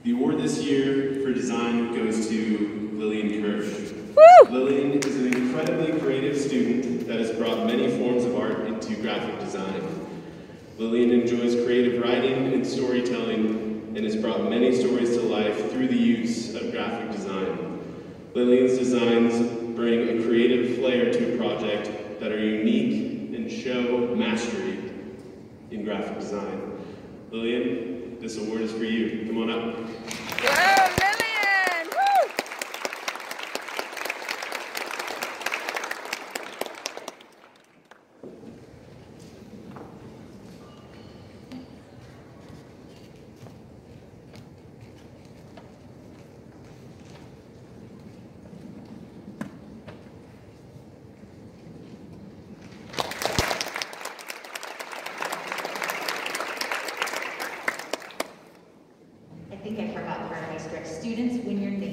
The award this year for design goes to Lillian Kirsch. Woo! Lillian is an incredibly creative student that has brought many forms of art into graphic design. Lillian enjoys creative writing and storytelling and has brought many stories to life through the use of graphic design. Lillian's designs bring a creative flair to a project that are unique and show mastery in graphic design. Lillian, this award is for you. Come on up. Wow, Lillian! Woo! I think I forgot part of my script. Students, when you're